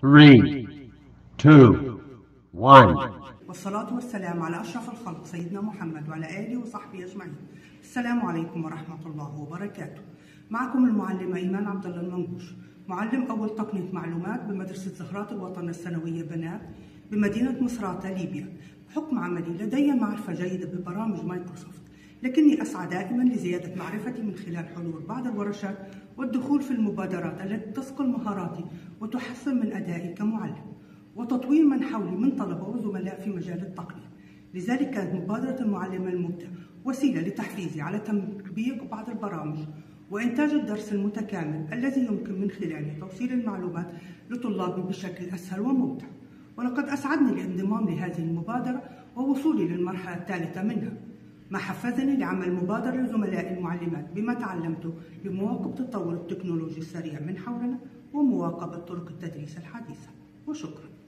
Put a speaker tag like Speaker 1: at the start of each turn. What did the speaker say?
Speaker 1: 3, 2, 1.
Speaker 2: والصلاة والسلام على أشرف الخلق سيدنا محمد وعلى آله وصحبه أجمعين. السلام عليكم ورحمة الله وبركاته. معكم المعلمة إيمان عبد الله المنقوش، معلم أول تقنية معلومات بمدرسة زهرات الوطن الثانوية بنات بمدينة مصراتة ليبيا. بحكم عملي لدي معرفة جيدة ببرامج مايكروسوفت، لكني أسعى دائما لزيادة معرفتي من خلال حضور بعض الورشات والدخول في المبادرات التي تصقل مهاراتي وتحسن من أدائي كمعلم، وتطوير من حولي من طلبة وزملاء في مجال التقنية. لذلك كانت مبادرة المعلم المبدع وسيلة لتحفيزي على تطبيق بعض البرامج وإنتاج الدرس المتكامل الذي يمكن من خلاله توصيل المعلومات لطلابي بشكل أسهل وممتع. ولقد أسعدني الانضمام لهذه المبادرة ووصولي للمرحلة الثالثة منها، ما حفزني لعمل مبادرة لزملائي المعلمات بما تعلمته بمواكبة التطور التكنولوجي السريع من حولنا ومواكبة طرق التدريس الحديثة. وشكرا.